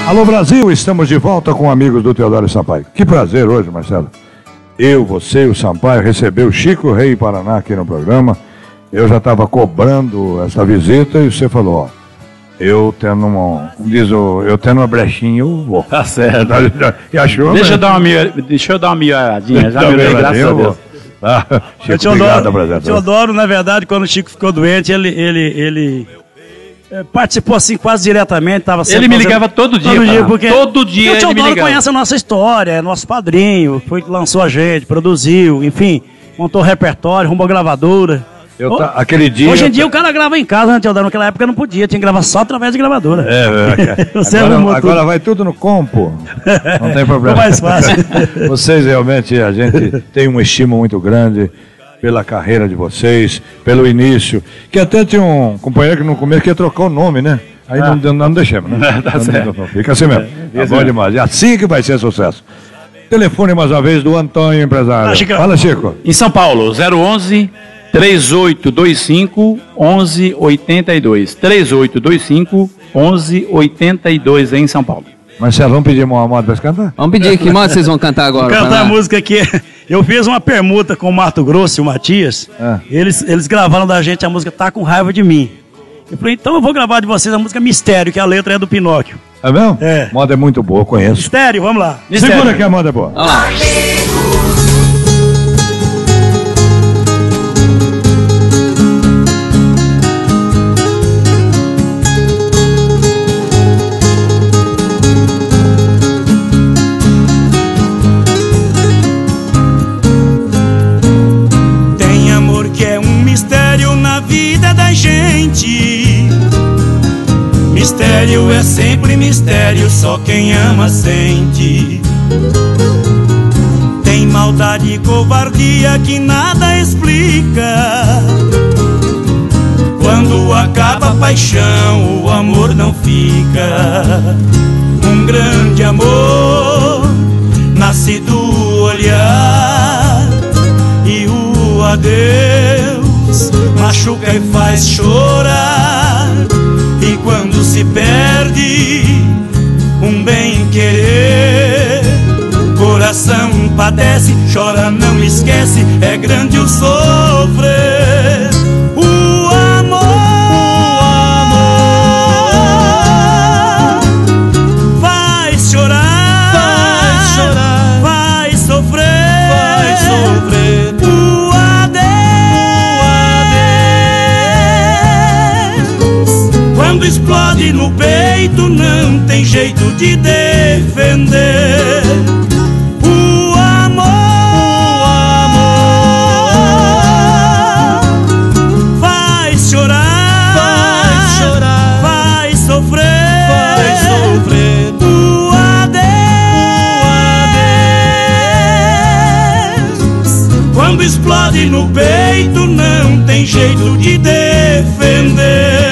Alô Brasil, estamos de volta com amigos do Teodoro Sampaio. Que prazer hoje, Marcelo. Eu, você e o Sampaio recebeu o Chico Rei Paraná aqui no programa. Eu já estava cobrando essa visita e você falou, ó, eu tendo uma brechinha, eu vou. Tá certo. E achou, deixa eu dar uma melhoradinha, já melhorei, graças a Deus. Chico, obrigado, apresentador. Teodoro, na verdade, quando o Chico ficou doente, ele participou assim quase diretamente. Ele me ligava todo dia. Porque todo dia o Teodoro conhece a nossa história, é nosso padrinho, foi que lançou a gente, produziu, enfim, montou repertório, arrumou gravadora. Aquele dia... Hoje em dia o cara grava em casa, né, Teodoro? Naquela época não podia, tinha que gravar só através de gravadora. Agora vai tudo no compo, não tem problema. Mais fácil. Vocês realmente, a gente tem uma estima muito grande pela carreira de vocês, pelo início, que até tinha um companheiro que no começo queria trocar o nome, né? Aí não deixamos, né? Tá certo. Fica assim mesmo, tá bom demais. É assim que vai ser sucesso. Telefone mais uma vez do Antônio, empresário. Fala, Chico. Em São Paulo, 011 3825 1182. 3825 1182 em São Paulo. Marcelo, vamos pedir uma moda para cantar? Vamos pedir, que moda vocês vão cantar agora? Vou cantar a música aqui. Eu fiz uma permuta com o Mato Grosso e o Matias. Eles gravaram da gente a música Tá Com Raiva de Mim. Eu falei, então eu vou gravar de vocês a música Mistério, que a letra é do Pinóquio. É mesmo? É. Moda é muito boa, conheço. Mistério, vamos lá. Mistério. Segura que a moda é boa. Vamos lá. Mistério é sempre mistério, só quem ama sente. Tem maldade e covardia que nada explica. Quando acaba a paixão, o amor não fica. Um grande amor nasce do olhar, e o adeus machuca e faz chorar. E quando se perde um bem-querer, coração padece, chora, não esquece, é grande o sofrer. O amor faz chorar, vai sofrer. O adeus, quando explode no peito, não tem jeito de defender. O amor faz chorar, vai sofrer. O adeus, quando explode no peito, não tem jeito de defender.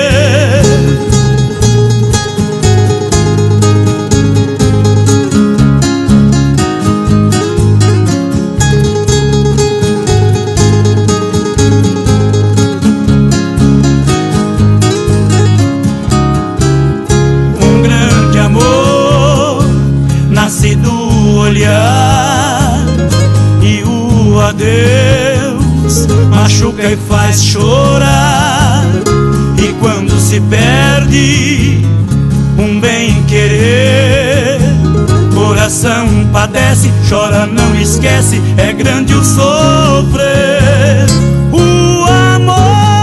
E o adeus machuca e faz chorar. E quando se perde um bem-querer, coração padece, chora, não esquece, é grande o sofrer. O amor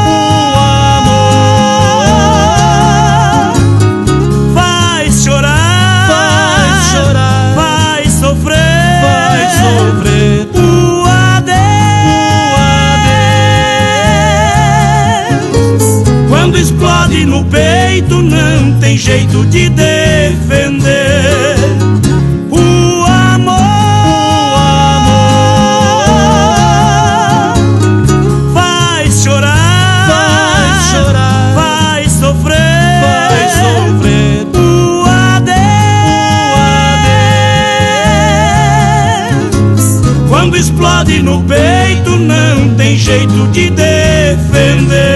faz chorar, vai sofrer. O adeus, quando explode no peito, não tem jeito de defender. O amor faz chorar, vai sofrer. O adeus, quando explode no peito, não tem jeito de defender.